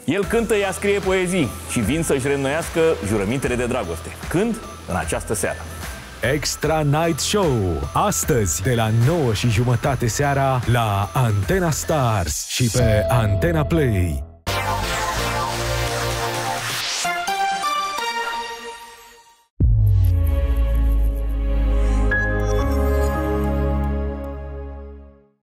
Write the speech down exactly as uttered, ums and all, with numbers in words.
El cântă, ea scrie poezii și vin să-și reînnoiască jurămintele de dragoste. Când? În această seară. Extra Night Show, astăzi de la nouă și jumătate seara la Antena Stars și pe Antena Play.